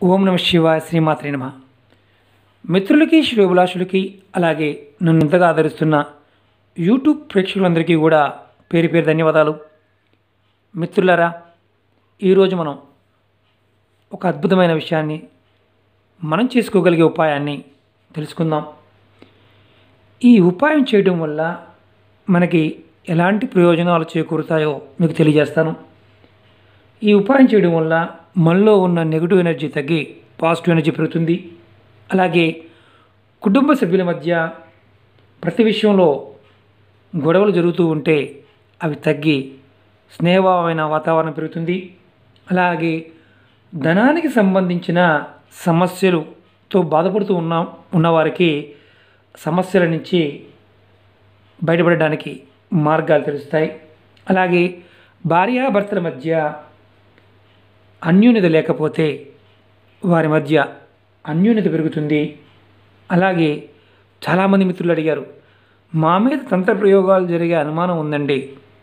ఓం నమ శివాయ శ్రీమాత్రే నమః. మిత్రులకి శ్రేయోభిలాషులకి అలాగే నన్ను ఇంతగా ఆదరిస్తున్న యూట్యూబ్ ప్రేక్షకులందరికీ కూడా పేరు పేరు ధన్యవాదాలు. మిత్రులారా, ఈరోజు మనం ఒక అద్భుతమైన విషయాన్ని మనం చేసుకోగలిగే ఉపాయాన్ని తెలుసుకుందాం. ఈ ఉపాయం చేయడం వల్ల మనకి ఎలాంటి ప్రయోజనాలు చేకూరుతాయో మీకు తెలియజేస్తాను. ఈ ఉపాయం చేయడం వల్ల మనలో ఉన్న నెగిటివ్ ఎనర్జీ తగ్గి పాజిటివ్ ఎనర్జీ పెరుగుతుంది. అలాగే కుటుంబ సభ్యుల మధ్య ప్రతి విషయంలో గొడవలు జరుగుతూ ఉంటే అవి తగ్గి స్నేహభావమైన వాతావరణం పెరుగుతుంది. అలాగే ధనానికి సంబంధించిన సమస్యలతో బాధపడుతూ ఉన్నవారికి సమస్యల నుంచి బయటపడడానికి మార్గాలు తెలుస్తాయి. అలాగే భార్యాభర్తల మధ్య అన్యోన్యత లేకపోతే వారి మధ్య అన్యోన్యత పెరుగుతుంది. అలాగే చాలామంది మిత్రులు అడిగారు, మా మీద తంత్ర ప్రయోగాలు జరిగే అనుమానం ఉందండి,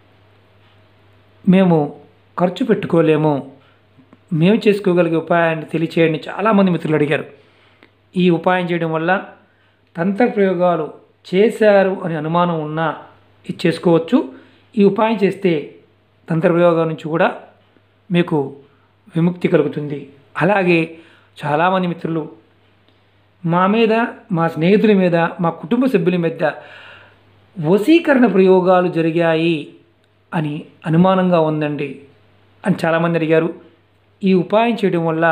మేము ఖర్చు పెట్టుకోలేము, మేము చేసుకోగలిగే ఉపాయాన్ని తెలియచేయండి చాలామంది మిత్రులు అడిగారు. ఈ ఉపాయం చేయడం వల్ల తంత్ర ప్రయోగాలు చేశారు అని అనుమానం ఉన్నా ఇది చేసుకోవచ్చు. ఈ ఉపాయం చేస్తే తంత్ర ప్రయోగాల నుంచి కూడా మీకు విముక్తి కలుగుతుంది. అలాగే చాలామంది మిత్రులు మా మీద, మా స్నేహితుల మీద, మా కుటుంబ సభ్యుల మీద వశీకరణ ప్రయోగాలు జరిగాయి అని అనుమానంగా ఉందండి అని చాలామంది అడిగారు. ఈ ఉపాయం చేయడం వల్ల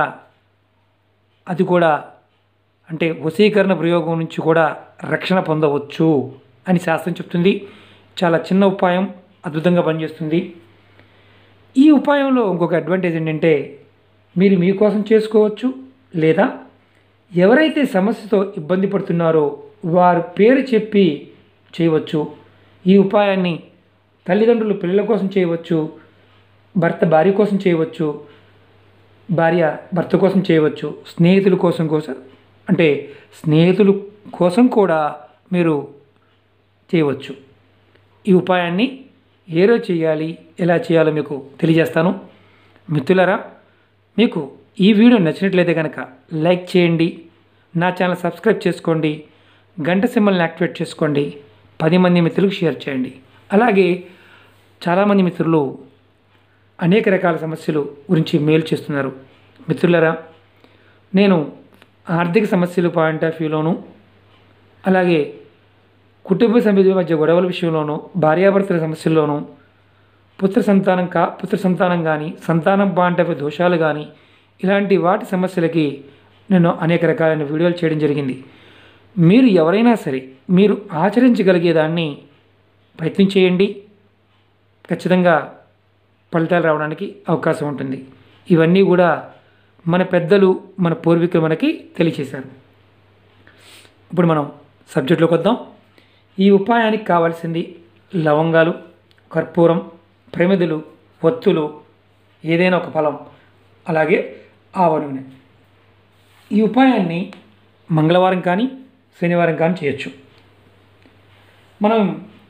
అది కూడా అంటే వశీకరణ ప్రయోగం నుంచి కూడా రక్షణ పొందవచ్చు అని శాస్త్రం చెప్తుంది. చాలా చిన్న ఉపాయం, అద్భుతంగా పనిచేస్తుంది. ఈ ఉపాయంలో ఇంకొక అడ్వాంటేజ్ ఏంటంటే మీరు మీకోసం చేసుకోవచ్చు, లేదా ఎవరైతే సమస్యతో ఇబ్బంది పడుతున్నారో వారు పేరు చెప్పి చేయవచ్చు. ఈ ఉపాయాన్ని తల్లిదండ్రులు పిల్లల కోసం చేయవచ్చు, భర్త భార్య కోసం చేయవచ్చు, భార్య భర్త కోసం చేయవచ్చు, స్నేహితుల కోసం అంటే స్నేహితుల కోసం కూడా మీరు చేయవచ్చు. ఈ ఉపాయాన్ని ఏ రోజు చేయాలి, ఎలా చేయాలో మీకు తెలియజేస్తాను. మిత్రులారా, మీకు ఈ వీడియో నచ్చినట్లయితే కనుక లైక్ చేయండి, నా ఛానల్ సబ్స్క్రైబ్ చేసుకోండి, గంట సింబల్ని యాక్టివేట్ చేసుకోండి, 10 మంది మిత్రులకు షేర్ చేయండి. అలాగే చాలామంది మిత్రులు అనేక రకాల సమస్యలు గురించి మెయిల్ చేస్తున్నారు. మిత్రులారా, నేను ఆర్థిక సమస్యలు పాయింట్ ఆఫ్ వ్యూలోను, అలాగే కుటుంబ సభ్యుల మధ్య గొడవల విషయంలోనూ, భార్యాభర్తల సమస్యల్లోనూ, పుత్ర సంతానం కానీ, సంతానం పాయింట్ ఆఫ్ దోషాలు కానీ, ఇలాంటి వాటి సమస్యలకి నేను అనేక రకాలైన వీడియోలు చేయడం జరిగింది. మీరు ఎవరైనా సరే మీరు ఆచరించగలిగేదాన్ని ప్రయత్నం చేయండి, ఖచ్చితంగా ఫలితాలు రావడానికి అవకాశం ఉంటుంది. ఇవన్నీ కూడా మన పెద్దలు, మన పూర్వీకులు మనకి తెలియచేశారు. ఇప్పుడు మనం సబ్జెక్టులోకి వద్దాం. ఈ ఉపాయానికి కావాల్సింది లవంగాలు, కర్పూరం, ప్రమిదలు, ఒత్తులు, ఏదైనా ఒక ఫలం, అలాగే ఆవ నూనె. ఈ ఉపాయాన్ని మంగళవారం కానీ శనివారం కానీ చేయొచ్చు. మనం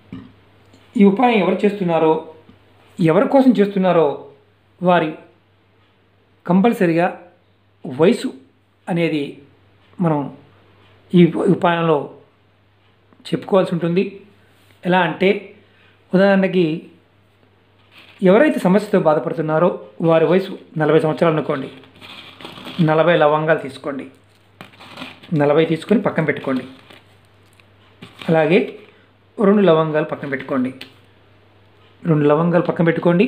ఈ ఉపాయం ఎవరు చేస్తున్నారో, ఎవరి కోసం చేస్తున్నారో వారి కంపల్సరిగా వయసు అనేది మనం ఈ ఉపాయంలో చెప్పుకోవాల్సి ఉంటుంది. ఎలా అంటే ఉదాహరణకి ఎవరైతే సమస్యతో బాధపడుతున్నారో వారి వయసు 40 సంవత్సరాలు అనుకోండి, 40 లవంగాలు తీసుకోండి, 40 తీసుకొని పక్కన పెట్టుకోండి. అలాగే 2 లవంగాలు పక్కన పెట్టుకోండి, 2 లవంగాలు పక్కన పెట్టుకోండి.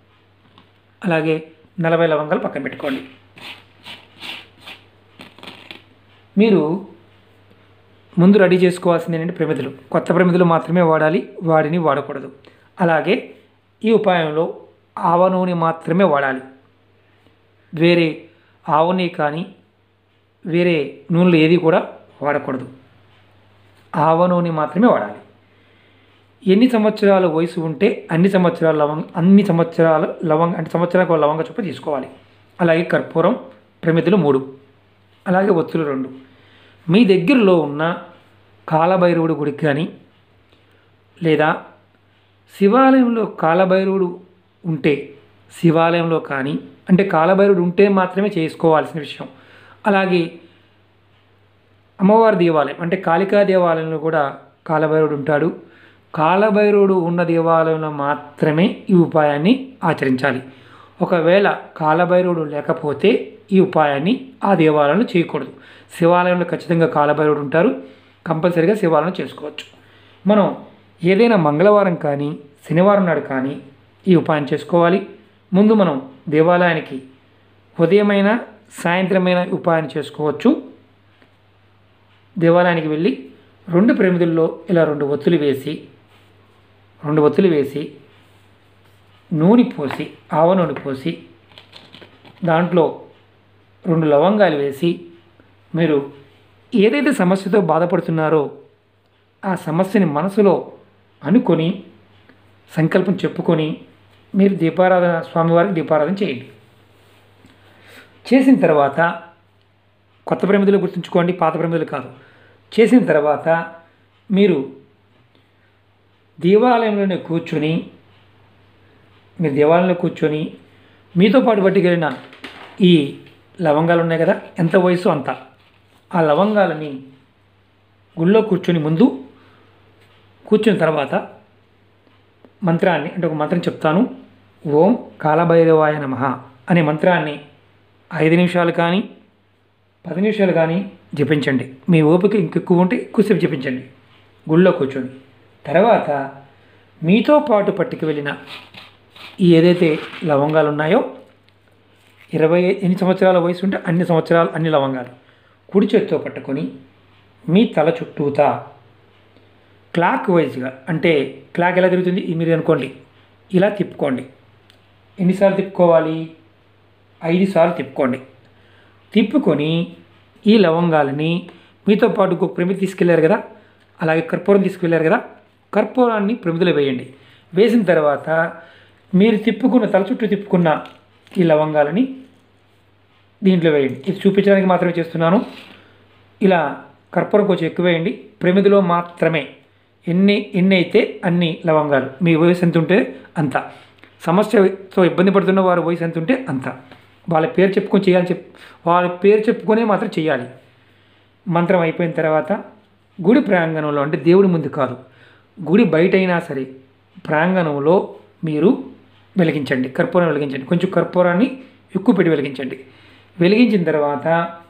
అలాగే 40 లవంగాలు పక్కన పెట్టుకోండి. మీరు ముందు రెడీ చేసుకోవాల్సింది ఏంటంటే ప్రమిదలు. కొత్త ప్రమిదలు మాత్రమే వాడాలి, వాడిని వాడకూడదు. అలాగే ఈ ఉపాయంలో ఆవ నూనె మాత్రమే వాడాలి. వేరే ఆవ నూనె కానీ వేరే నూనెలు ఏది కూడా వాడకూడదు. ఆవ నూనె మాత్రమే వాడాలి. ఎన్ని సంవత్సరాల వయసు ఉంటే అన్ని సంవత్సరాలకు అంటే సంవత్సరాలకు లవంగ చొప్పున తీసుకోవాలి. అలాగే కర్పూరం, ప్రమిదలు 3, అలాగే ఒత్తులు 2. మీ దగ్గరలో ఉన్న కాలభైరవుడి గుడికి కానీ, లేదా శివాలయంలో కాలభైరవుడు ఉంటే శివాలయంలో కానీ, అంటే కాలభైరవుడు ఉంటే మాత్రమే చేసుకోవాల్సిన విషయం. అలాగే అమ్మవారి దేవాలయం అంటే కాళికా దేవాలయంలో కూడా కాలభైరవుడు ఉంటాడు. కాలభైరవుడు ఉన్న దేవాలయంలో మాత్రమే ఈ ఉపాయాన్ని ఆచరించాలి. ఒకవేళ కాలభైరవుడు లేకపోతే ఈ ఉపాయాన్ని ఆ దేవాలయంలో చేయకూడదు. శివాలయంలో ఖచ్చితంగా కాలభైరవుడు ఉంటారు, కంపల్సరీగా శివాలయం చేసుకోవచ్చు. మనం ఏదైనా మంగళవారం కానీ శనివారం నాడు కానీ ఈ ఉపాయం చేసుకోవాలి. ముందు మనం దేవాలయానికి ఉదయమైనా సాయంత్రమైన ఉపాయాన్ని చేసుకోవచ్చు. దేవాలయానికి వెళ్ళి 2 ప్రమిదల్లో ఇలా 2 ఒత్తులు వేసి నూనె పోసి ఆవ నూనె పోసి దాంట్లో 2 లవంగాలు వేసి మీరు ఏదైతే సమస్యతో బాధపడుతున్నారో ఆ సమస్యని మనసులో అనుకొని సంకల్పం చెప్పుకొని మీరు దీపారాధన స్వామివారికి దీపారాధన చేయండి. చేసిన తర్వాత కొత్త ప్రమిదలు గుర్తుంచుకోండి, పాత ప్రమిదలు కాదు. చేసిన తర్వాత మీరు దేవాలయంలోనే కూర్చొని మీతో పాటు పట్టుకెళ్ళిన ఈ లవంగాలు ఉన్నాయి కదా, ఎంత వయసు అంత ఆ లవంగాలని గుళ్ళో ముందు కూర్చున్న తర్వాత మంత్రాన్ని అంటే ఒక మంత్రం చెప్తాను. ఓం కాలభైరవాయ నమః అనే మంత్రాన్ని 5 నిమిషాలు కానీ 10 నిమిషాలు కానీ జపించండి. మీ ఓపిక ఇంకెక్కువ ఉంటే ఎక్కువసేపు జపించండి గుళ్ళో కూర్చొని. తర్వాత మీతో పాటు పట్టుకు వెళ్ళిన ఈ ఏదైతే లవంగాలు ఉన్నాయో 28 సంవత్సరాల వయసు ఉంటే అన్ని సంవత్సరాలు అన్ని లవంగాలు కుడి చేతితో పట్టుకొని మీ తల చుట్టూతా క్లాక్ వైజ్గా, అంటే క్లాక్ ఎలా తిరుగుతుంది మీరు అనుకోండి, ఇలా తిప్పుకోండి. ఎన్నిసార్లు తిప్పుకోవాలి? 5 సార్లు తిప్పుకోండి. తిప్పుకొని ఈ లవంగాలని మీతో పాటు ఒక ప్రమిద తీసుకెళ్ళారు కదా, అలాగే కర్పూరం తీసుకెళ్ళారు కదా, కర్పూరాన్ని ప్రమిదలో వేయండి. వేసిన తర్వాత మీరు తల చుట్టూ తిప్పుకున్న ఈ లవంగాలని దీంట్లో వేయండి. ఇది చూపించడానికి మాత్రమే చేస్తున్నాను. ఇలా కర్పూరం కొంచెం ఎక్కువ వేయండి. ప్రమిదలో మాత్రమే ఎన్ని అయితే అన్ని లవంగాలు, మీ వయసు ఎంత ఉంటే అంత, సమస్యతో ఇబ్బంది పడుతున్న వారి వయసు ఎంత ఉంటే అంత, వాళ్ళ పేరు చెప్పుకొని చేయాలి. వాళ్ళ పేరు చెప్పుకొనే మాత్రం చేయాలి. మంత్రం అయిపోయిన తర్వాత గుడి ప్రాంగణంలో, అంటే దేవుడి ముందు కాదు, గుడి బయట అయినా సరే ప్రాంగణంలో మీరు వెలిగించండి, కర్పూరం వెలిగించండి. కొంచెం కర్పూరాన్ని ఎక్కువ పెట్టి వెలిగించండి. వెలిగించిన తర్వాత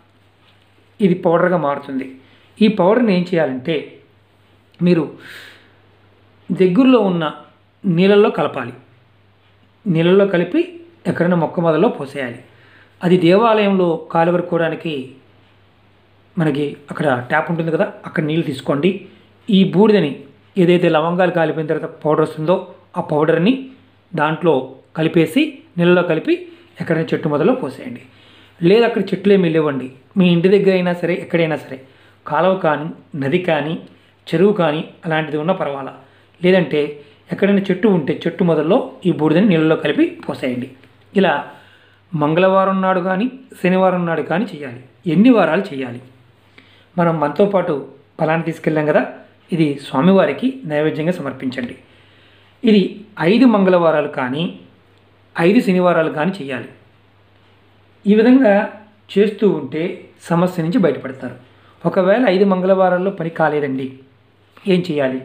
ఇది పౌడర్గా మారుతుంది. ఈ పౌడర్ని ఏం చేయాలంటే మీరు దగ్గరలో ఉన్న నీళ్ళల్లో కలపాలి. నీళ్ళల్లో కలిపి ఎక్కడైనా మొక్క మొదల్లో పోసేయాలి. అది దేవాలయంలో కాలు వరుకోవడానికి మనకి అక్కడ ట్యాప్ ఉంటుంది కదా, అక్కడ నీళ్ళు తీసుకోండి. ఈ బూడిదని ఏదైతే లవంగాలు కాలిపోయిన తర్వాత పౌడర్ వస్తుందో ఆ పౌడర్ని దాంట్లో కలిపేసి నీళ్ళలో కలిపి ఎక్కడైనా చెట్టు మొదల్లో పోసేయండి. లేదా అక్కడ చెట్లు ఏమి లేవండి, మీ ఇంటి దగ్గర అయినా సరే ఎక్కడైనా సరే కాలువ కానీ నది కానీ చెరువు కానీ అలాంటిది ఉన్నా పర్వాలా. లేదంటే ఎక్కడైనా చెట్టు ఉంటే చెట్టు మొదల్లో ఈ బూడిదని నీళ్ళలో కలిపి పోసేయండి. ఇలా మంగళవారం నాడు కానీ శనివారం నాడు కానీ చేయాలి. ఎన్ని వారాలు చేయాలి? మనం మనతో పాటు ఫలాన్ని తీసుకెళ్ళాం కదా, ఇది స్వామివారికి నైవేద్యంగా సమర్పించండి. ఇది 5 మంగళవారాలు కానీ 5 శనివారాలు కానీ చేయాలి. ఈ విధంగా చేస్తూ ఉంటే సమస్య నుంచి బయటపడతారు. ఒకవేళ 5 మంగళవారాల్లో పని కాలేదండి, ఏం చేయాలి?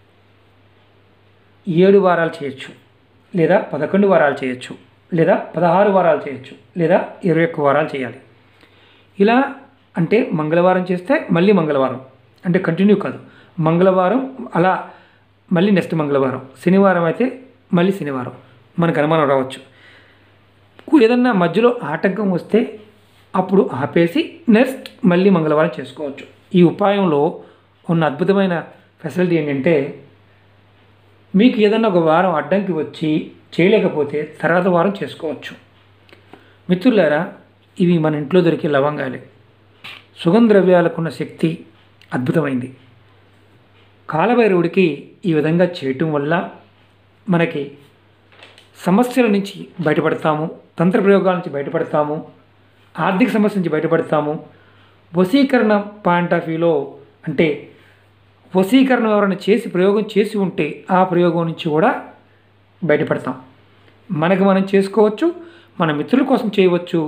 7 వారాలు చేయొచ్చు, లేదా 11 వారాలు చేయొచ్చు, లేదా 16 వారాలు చేయొచ్చు, లేదా 21 వారాలు చేయాలి. ఇలా అంటే మంగళవారం చేస్తే మళ్ళీ మంగళవారం, అంటే కంటిన్యూ కాదు, మంగళవారం అలా మళ్ళీ నెక్స్ట్ మంగళవారం, శనివారం అయితే మళ్ళీ శనివారం. మనకు అనుమానం రావచ్చు. ఏదన్నా మధ్యలో ఆటంకం వస్తే అప్పుడు ఆపేసి నెక్స్ట్ మళ్ళీ మంగళవారం చేసుకోవచ్చు. ఈ ఉపాయంలో ఉన్న అద్భుతమైన ఫెసిలిటీ ఏంటంటే మీకు ఏదన్నా ఒక వారం అడ్డంకి వచ్చి చేయలేకపోతే తర్వాత వారం చేసుకోవచ్చు. మిత్రులారా, ఇవి మన ఇంట్లో దొరికే లవంగాలే. సుగంధ ద్రవ్యాలకున్న శక్తి అద్భుతమైంది. కాలభైరవుడికి ఈ విధంగా చేయటం వల్ల మనకి సమస్యల నుంచి బయటపడతాము, తంత్ర ప్రయోగాల నుంచి బయటపడతాము, ఆర్థిక సమస్య నుంచి బయటపడతాము. వశీకరణ పాయింట్ ఆఫ్ వ్యూలో అంటే వశీకరణ ఎవరైనా ప్రయోగం చేసి ఉంటే ఆ ప్రయోగం నుంచి కూడా బయటపడతాం. మనకు మనం చేసుకోవచ్చు, మన మిత్రుల కోసం చేయవచ్చు,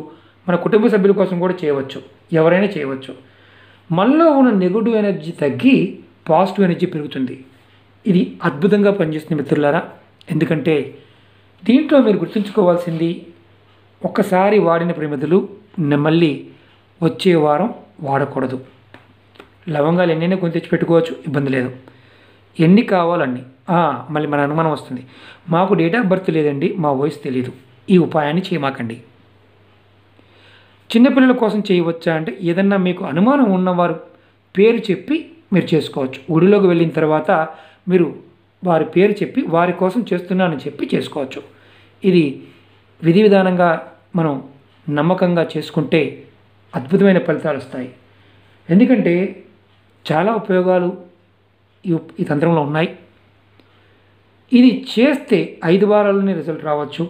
మన కుటుంబ సభ్యుల కోసం కూడా చేయవచ్చు, ఎవరైనా చేయవచ్చు. మనలో ఉన్న నెగటివ్ ఎనర్జీ తగ్గి పాజిటివ్ ఎనర్జీ పెరుగుతుంది. ఇది అద్భుతంగా పనిచేస్తుంది మిత్రులారా. ఎందుకంటే దీంట్లో మీరు గుర్తుంచుకోవాల్సింది, ఒక్కసారి వాడిన ప్రమిదలు మళ్ళీ వచ్చే వారం వాడకూడదు. లవంగాలు ఎన్నైనా కొని తెచ్చి పెట్టుకోవచ్చు, ఇబ్బంది లేదు. ఎన్ని కావాలన్నీ. మళ్ళీ మన అనుమానం వస్తుంది, మాకు డేట్ ఆఫ్ బర్త్ లేదండి, మా వయసు తెలియదు. ఈ ఉపాయాన్ని చేయమాకండి. చిన్నపిల్లల కోసం చేయవచ్చా అంటే, ఏదన్నా మీకు అనుమానం ఉన్నవారు పేరు చెప్పి మీరు చేసుకోవచ్చు. గుడిలోకి వెళ్ళిన తర్వాత మీరు వారి పేరు చెప్పి వారి కోసం చేస్తున్నానని చెప్పి చేసుకోవచ్చు. ఇది విధి విధానంగా మనం నమ్మకంగా చేసుకుంటే అద్భుతమైన ఫలితాలు వస్తాయి. ఎందుకంటే చాలా ఉపయోగాలు ఈ తంత్రంలో ఉన్నాయి. ఇది చేస్తే 5 వారాల్లోనే రిజల్ట్ రావచ్చు,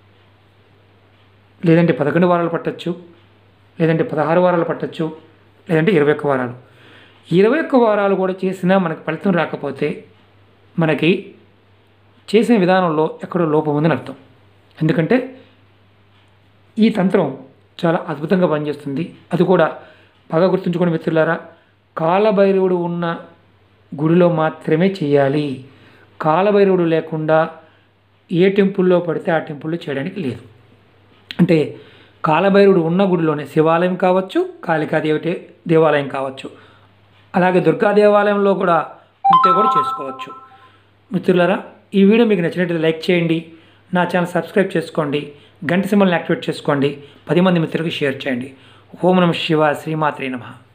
లేదంటే 11 వారాలు పట్టచ్చు, లేదంటే 16 వారాలు పట్టచ్చు, లేదంటే 21 వారాలు. 21 వారాలు కూడా చేసినా మనకి ఫలితం రాకపోతే మనకి చేసిన విధానంలో ఎక్కడో లోపం ఉందని అర్థం. ఎందుకంటే ఈ తంత్రం చాలా అద్భుతంగా పనిచేస్తుంది. అది కూడా బాగా గుర్తుంచుకోండి మిత్రులారా, కాలభైరవుడు ఉన్న గుడిలో మాత్రమే చేయాలి. కాలభైరవుడు లేకుండా ఏ టెంపుల్లో పడితే ఆ టెంపుల్లో చేయడానికి లేదు. అంటే కాలభైరవుడు ఉన్న గుడిలోనే, శివాలయం కావచ్చు, కాళికాదేవి దేవాలయం కావచ్చు, అలాగే దుర్గా దేవాలయంలో కూడా ఉంటే కూడా చేసుకోవచ్చు. మిత్రులారా, ఈ వీడియో మీకు నచ్చినట్లయితే లైక్ చేయండి, నా ఛానల్ సబ్స్క్రైబ్ చేసుకోండి, గంట సింబల్ని యాక్టివేట్ చేసుకోండి, 10 మంది మిత్రులకు షేర్ చేయండి. ఓం నమః శివాయ, శ్రీమాత్రే నమః.